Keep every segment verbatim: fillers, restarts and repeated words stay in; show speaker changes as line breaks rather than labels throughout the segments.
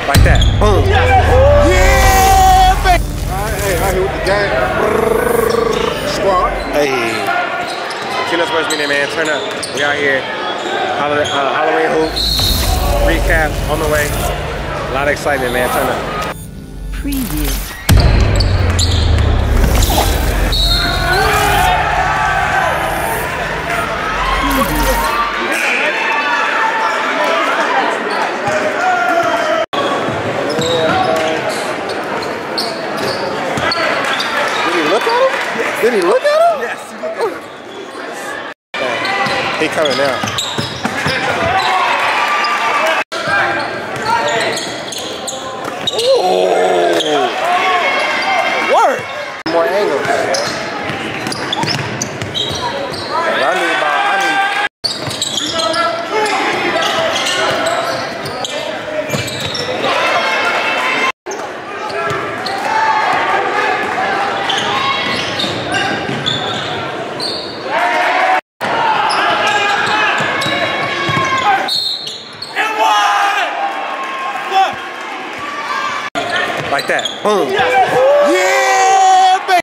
Like that. Boom. Yeah, baby.
Alright, hey, out here with the gang. Squad.
Hey. CiNo Sports Media, man. Turn up. We out here. Halloween, uh, Halloween hoops. Recap on the way. A lot of excitement, man. Turn up.
Preview.
Did he look at him? Yes, he looked at him. He coming now. Oh! Work! More angles. I need about, I need. Like that. Boom. Yeah, baby.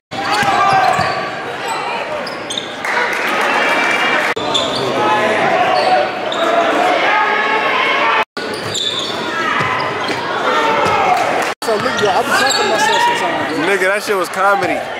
So, nigga, I be talking to myself sometimes.
Nigga, that shit was comedy.